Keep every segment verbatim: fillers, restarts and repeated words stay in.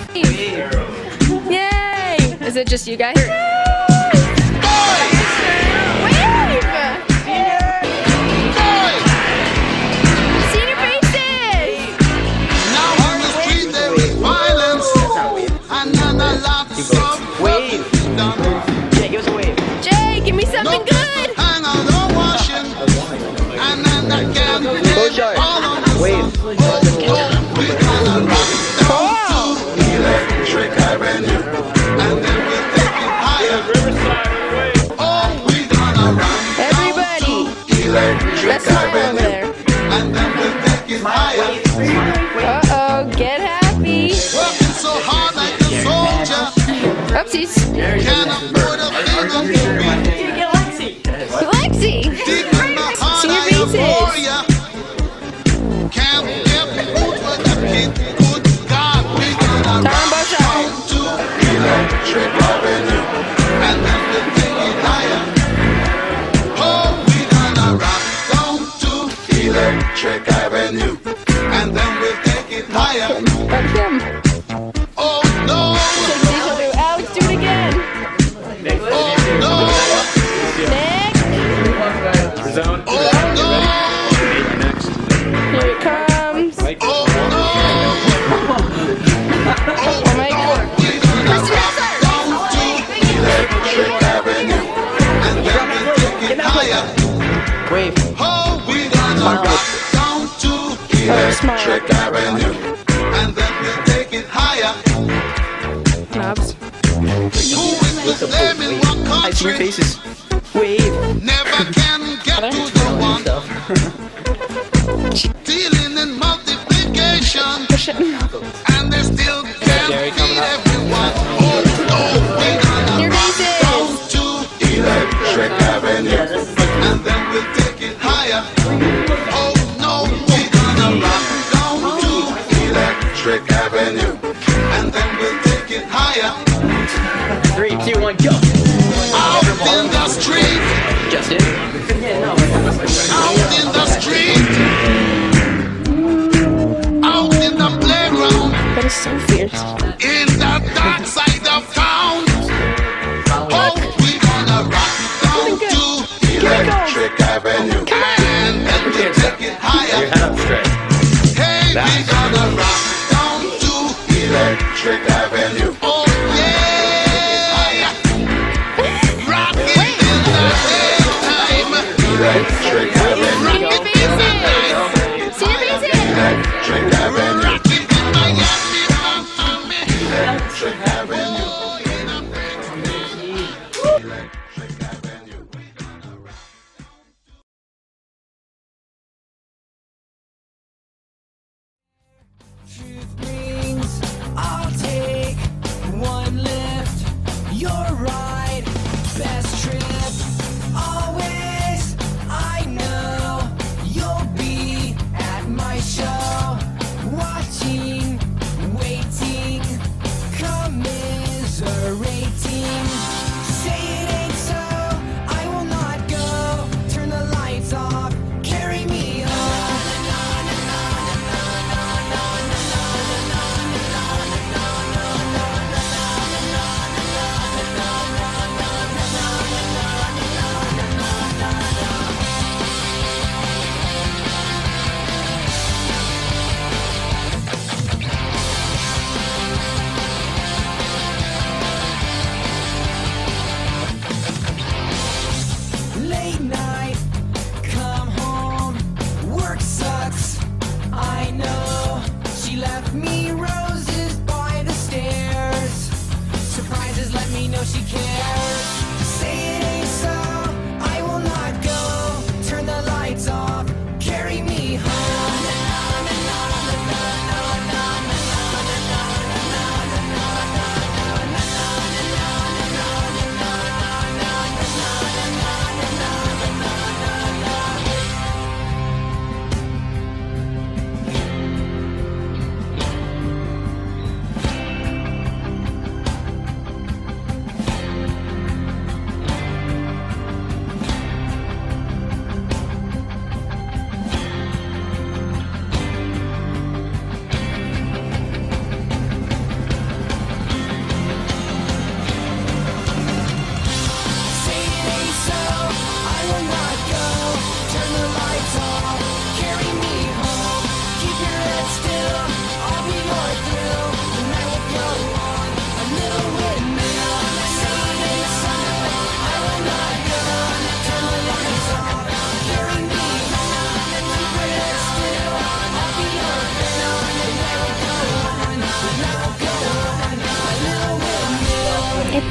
Yay! Is it just you guys? Wave! Senior faces! Now on the street there is violence, and then a lot of Wave. Jay, give us a wave. Jay, give me something no good! hang on the washing, and then I can't Push get all on the Wave. oh, oh, we gonna rock down to Electric Avenue, and then we'll take it higher. Oh, we gonna rock Everybody! down to Electric Let's smile over Avenue, there. and then we'll take it higher. Uh-oh, get happy! Working so hard like a soldier, Oopsies! can't afford a thing on the beat. Lexi! Deep in my heart, Senior I am faces. warrior. Can't get food for the kid. Good God, we gonna Tom rock Bouchard. down to Electric Avenue, and then we'll take it higher. Oh, we gonna rock down to Electric Avenue, and then we'll take it higher. Fuck him. Oh no, Deja vu. Alex, do it again! oh no, Nick! Zone. oh no, Here it comes! oh no. Oh my god! We gonna Kristen rock Messer! down to Electric Avenue, and then we'll take it higher. Wave. Oh, we gonna rock down to Electric Avenue, and then we'll take it higher. Knobs. Who is the same in one I see your country? faces. Wave. Never can get to the one. Dealing in multiplication, Push it. and they still can't Gary coming feed up. everyone. Oh, no, we gonna Your rock faces. down to Electric Avenue, and then we'll take it higher. Oh no, we gonna rock down to Electric Avenue, and then we'll take it higher. Three, two, one, go. Out in the street, Justin. out in the street, out in the playground, That is so fierce. in the dark side of town. Oh, we gonna rock down to Electric Avenue, and then we'll take it higher. Head up straight. Hey, we gonna rock down to Electric Avenue. Oh yeah, rock it in the daytime. Electric Avenue. Rock it in the night. Senior faces! Electric Avenue. Rock it in Miami, Miami. Electric Avenue. Electric Avenue. We gonna rock. Truth brings, I'll take one lift. You're right, best trip. Always, I know you'll be at my show. Watching, waiting, commiserating. Say it ain't so, I will not go. Turn the lights off, carry me home.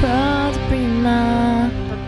Pronto, prima.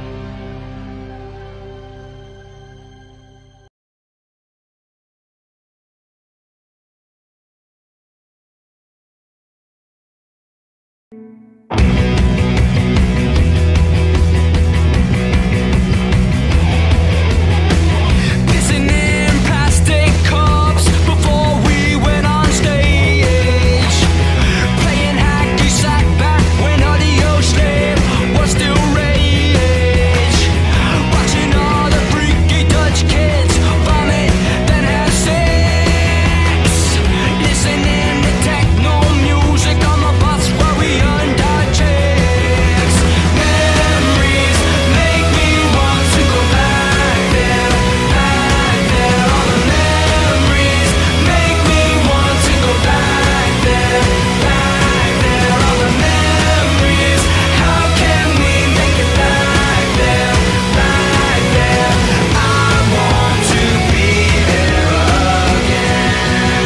Pissing in plastic cups before we went on stage. Playing hacky sack back when audio slave was still rage. Watching all the freaky Dutch kids vomit, then have sex. Listening to techno music on the bus while we earned our checks. Memories make me want to go back there, back there. All the memories make me want to go back there, back there. All the memories, how can we make it back there, back there? I want to be there again.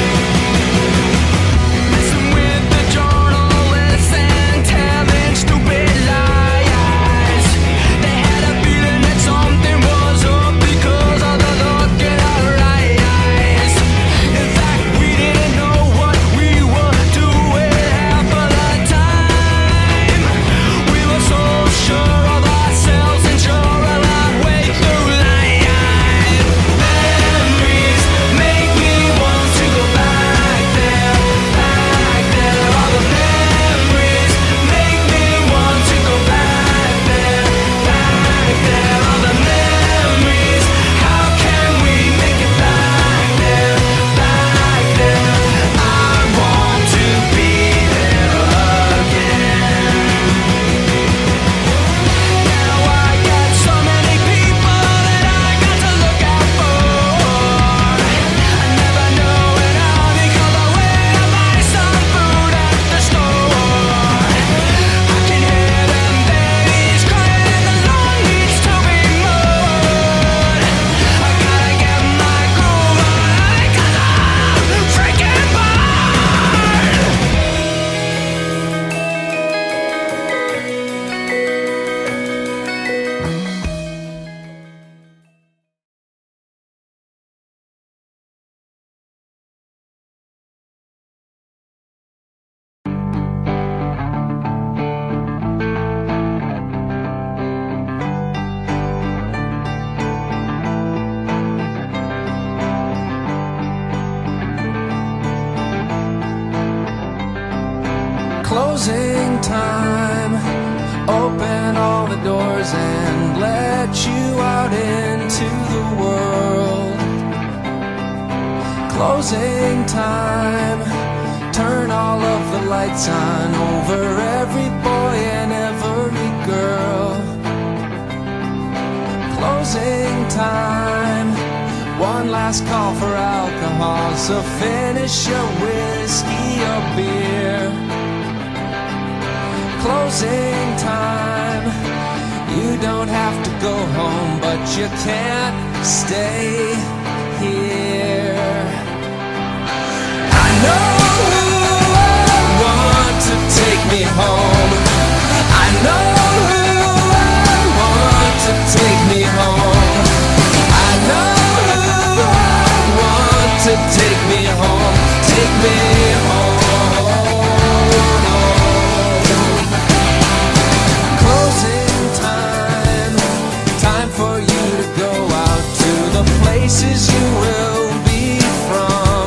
Messing with the journalists and telling stupid lies. They had a feeling that something was up because of the look in our eyes. In fact, we didn't know what we were doing half of the time. We were so sure of ourselves and sure of our way through life. Memories make me want to go back there, back there. All the memories make me want to go back there, back there. All the memories, how can we make it back there, back there? I want to be there again. Now I got so many people that I got to look out for. I never know when I'll be called away to buy some food at the store. I can hear them babies crying and the lawn needs to be mowed. I gotta get my groove on because I'm freaking bored. Closing time. Open all the doors and let you out into the world. Closing time. Turn all of the lights on over every boy and every girl. Closing time. One last call for alcohol, so finish your whiskey or beer. Closing time. You don't have to go home, but you can't stay here. I know who I want to take me home. I know who I want to take me home. I know who I want to take me home. Take me home. Closing time. Time for you to go out to the places you will be from.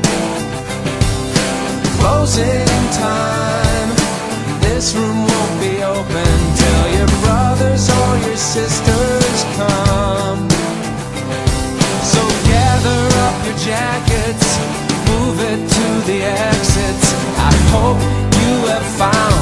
Closing time. This room won't be open till your brothers or your sisters come. So gather up your jackets, move it to the exits. I hope you have found